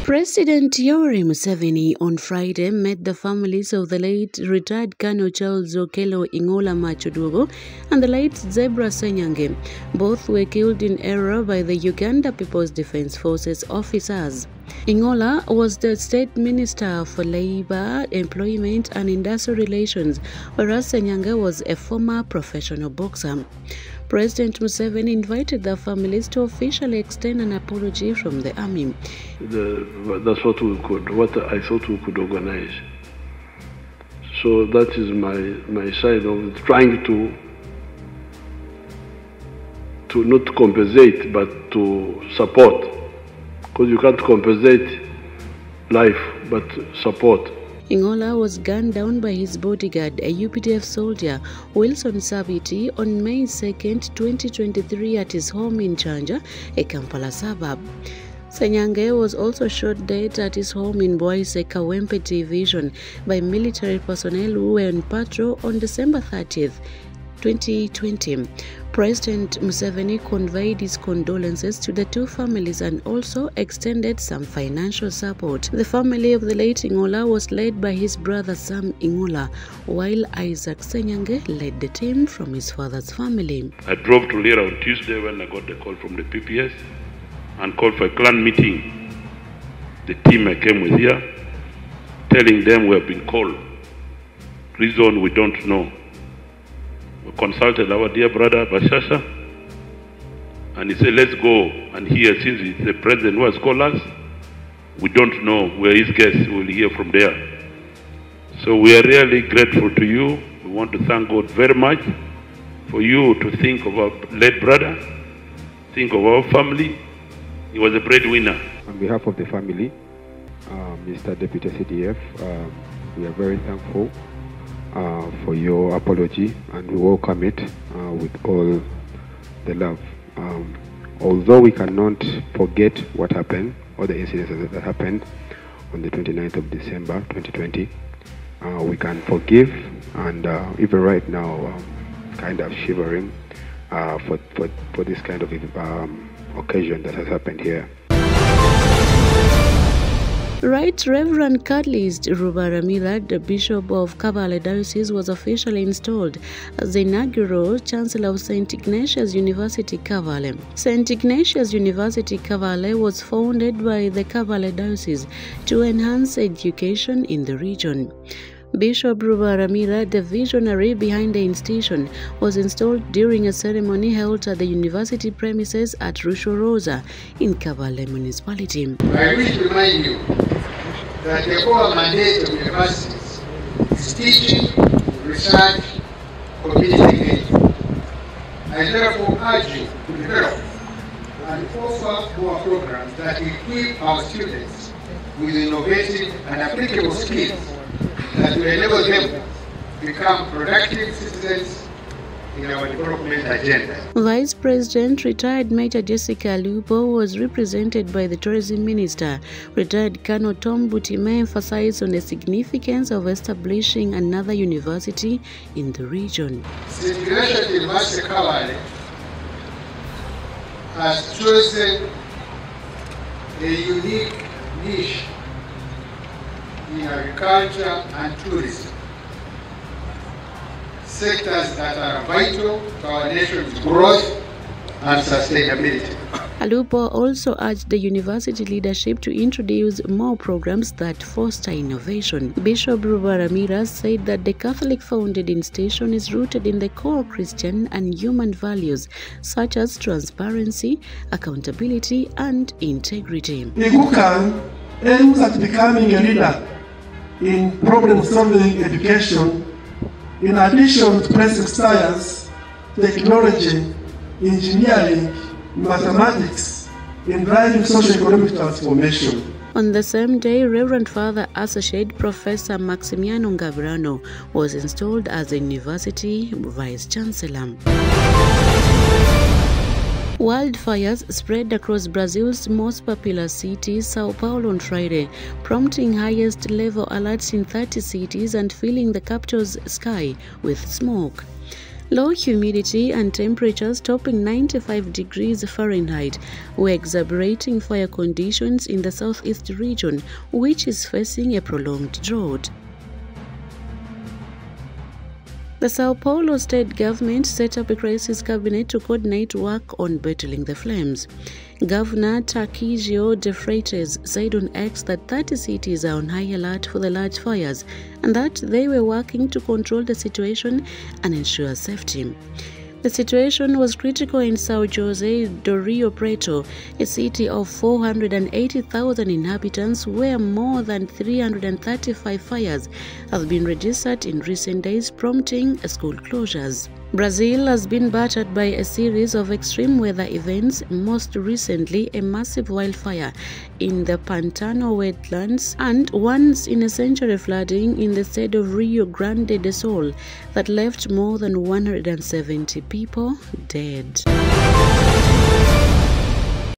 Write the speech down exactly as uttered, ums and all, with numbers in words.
President Yoweri Museveni on Friday met the families of the late retired Colonel Charles Okello Ingola Machodogo and the late Zebra Senyange. Both were killed in error by the Uganda People's Defence Forces officers. Ingola was the State Minister for Labour, Employment and Industrial Relations, whereas Senyange was a former professional boxer. President Museveni invited the families to officially extend an apology from the army. The, that's what we could, what I thought we could organize. So that is my my side of trying to to not compensate but to support, because you can't compensate life but support. Ingola was gunned down by his bodyguard, a U P D F soldier, Wilson Sabiti, on May second, twenty twenty-three at his home in Chanja, a Kampala suburb. Senyange was also shot dead at his home in Boise, Kawempe Division by military personnel who were on patrol on December thirtieth, twenty twenty. President Museveni conveyed his condolences to the two families and also extended some financial support. The family of the late Ingola was led by his brother Sam Ingola, while Isaac Senyange led the team from his father's family. I drove to Lira on Tuesday when I got the call from the P P S and called for a clan meeting. The team I came with here, telling them we have been called. Reason we don't know. We consulted our dear brother Bashasha, and he said, let's go and hear, since it's the president who has called us, we don't know where his guests will hear from there. So we are really grateful to you. We want to thank God very much for you to think of our late brother, think of our family. He was a breadwinner. On behalf of the family, uh, Mister Deputy C D F, uh, we are very thankful Uh, for your apology, and we welcome it uh, with all the love. Um, although we cannot forget what happened, all the incidents that happened on the twenty-ninth of December twenty twenty, uh, we can forgive, and uh, even right now, um, kind of shivering uh, for, for, for this kind of um, occasion that has happened here. Right Reverend Catalyst Rubaramila, the Bishop of Kabale Diocese, was officially installed as the inaugural Chancellor of Saint Ignatius University Kabale. Saint Ignatius University Kabale was founded by the Kabale Diocese to enhance education in the region. Bishop Rubaramila, the visionary behind the institution, was installed during a ceremony held at the university premises at Rushoroza in Kabale Municipality. I wish to remind you that the core mandate of universities is teaching, research, community engagement. I therefore urge you to develop and offer more programs that equip our students with innovative and applicable skills that will enable them to become productive citizens in our development agenda. Vice President retired Major Jessica Alupo was represented by the Tourism Minister. Retired Colonel Tom Butime emphasized on the significance of establishing another university in the region. Saint Ignatius University Kabale has chosen a unique niche in agriculture and tourism, sectors that are vital to our nation's growth and sustainability. Alupo also urged the university leadership to introduce more programs that foster innovation. Bishop Rubaramila said that the Catholic-founded institution is rooted in the core Christian and human values such as transparency, accountability, and integrity. Igukan aims at becoming a leader in problem-solving education, in addition to basic science, technology, engineering, mathematics, in driving socio-economic transformation. On the same day, Reverend Father Associate Professor Maximiano Gabrano was installed as the University Vice Chancellor. Wildfires spread across Brazil's most popular city, Sao Paulo, on Friday, prompting highest level alerts in thirty cities and filling the capital's sky with smoke. Low humidity and temperatures topping ninety-five degrees Fahrenheit were exacerbating fire conditions in the southeast region, which is facing a prolonged drought. The Sao Paulo state government set up a crisis cabinet to coordinate work on battling the flames. Governor Tarcísio de Freitas said on X that thirty cities are on high alert for the large fires and that they were working to control the situation and ensure safety. The situation was critical in São José do Rio Preto, a city of four hundred eighty thousand inhabitants where more than three hundred thirty-five fires have been registered in recent days, prompting school closures. Brazil has been battered by a series of extreme weather events, most recently a massive wildfire in the Pantano wetlands and once-in-a-century flooding in the state of Rio Grande do Sul that left more than one hundred seventy people dead.